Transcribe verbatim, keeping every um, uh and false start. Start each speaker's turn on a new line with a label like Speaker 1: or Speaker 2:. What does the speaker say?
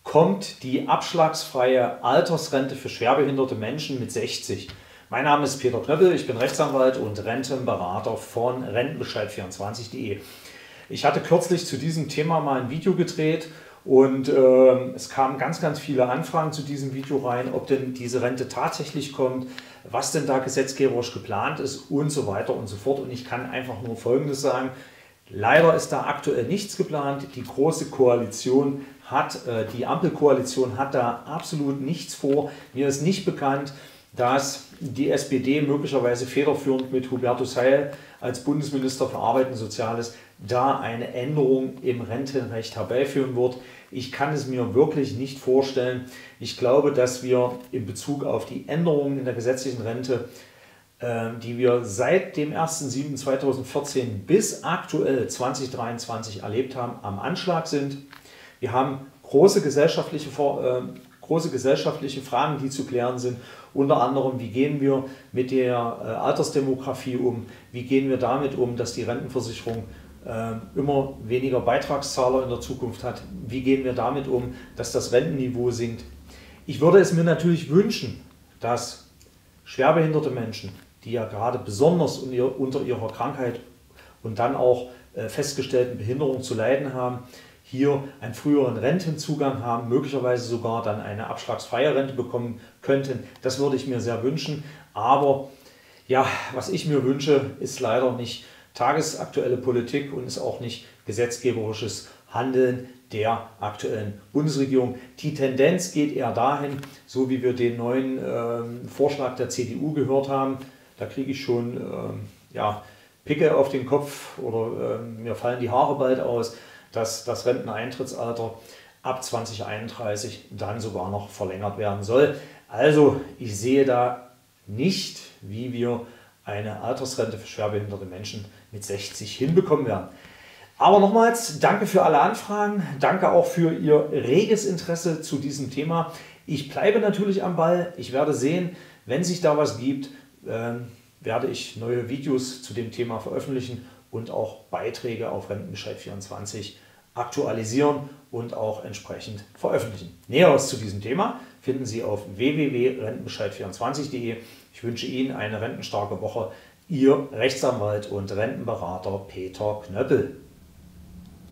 Speaker 1: kommt die abschlagsfreie Altersrente für schwerbehinderte Menschen mit sechzig. Mein Name ist Peter Knöppel, ich bin Rechtsanwalt und Rentenberater von Rentenbescheid vierundzwanzig punkt de. Ich hatte kürzlich zu diesem Thema mal ein Video gedreht und äh, es kamen ganz, ganz viele Anfragen zu diesem Video rein, ob denn diese Rente tatsächlich kommt, was denn da gesetzgeberisch geplant ist und so weiter und so fort. Und ich kann einfach nur Folgendes sagen: Leider ist da aktuell nichts geplant. Die Große Koalition hat, äh, die Ampelkoalition hat da absolut nichts vor. Mir ist nicht bekannt, dass die S P D möglicherweise federführend mit Hubertus Heil als Bundesminister für Arbeit und Soziales da eine Änderung im Rentenrecht herbeiführen wird. Ich kann es mir wirklich nicht vorstellen. Ich glaube, dass wir in Bezug auf die Änderungen in der gesetzlichen Rente, die wir seit dem ersten siebten zweitausendvierzehn bis aktuell zwanzig dreiundzwanzig erlebt haben, am Anschlag sind. Wir haben große gesellschaftliche, äh, große gesellschaftliche Fragen, die zu klären sind. Unter anderem, wie gehen wir mit der äh, Altersdemografie um? Wie gehen wir damit um, dass die Rentenversicherung äh, immer weniger Beitragszahler in der Zukunft hat? Wie gehen wir damit um, dass das Rentenniveau sinkt? Ich würde es mir natürlich wünschen, dass schwerbehinderte Menschen, die ja gerade besonders unter ihrer Krankheit und dann auch festgestellten Behinderung zu leiden haben, hier einen früheren Rentenzugang haben, möglicherweise sogar dann eine abschlagsfreie Rente bekommen könnten. Das würde ich mir sehr wünschen. Aber ja, was ich mir wünsche, ist leider nicht tagesaktuelle Politik und ist auch nicht gesetzgeberisches Handeln der aktuellen Bundesregierung. Die Tendenz geht eher dahin, so wie wir den neuen äh, Vorschlag der C D U gehört haben. Da kriege ich schon äh, ja, Picke auf den Kopf oder äh, mir fallen die Haare bald aus, dass das Renteneintrittsalter ab zwanzig einunddreißig dann sogar noch verlängert werden soll. Also ich sehe da nicht, wie wir eine Altersrente für schwerbehinderte Menschen mit sechzig hinbekommen werden. Aber nochmals, danke für alle Anfragen, danke auch für Ihr reges Interesse zu diesem Thema. Ich bleibe natürlich am Ball, ich werde sehen, wenn sich da was gibt, äh, werde ich neue Videos zu dem Thema veröffentlichen und auch Beiträge auf Rentenbescheid vierundzwanzig aktualisieren und auch entsprechend veröffentlichen. Näheres zu diesem Thema finden Sie auf w w w punkt rentenbescheid vierundzwanzig punkt de. Ich wünsche Ihnen eine rentenstarke Woche. Ihr Rechtsanwalt und Rentenberater Peter Knöppel.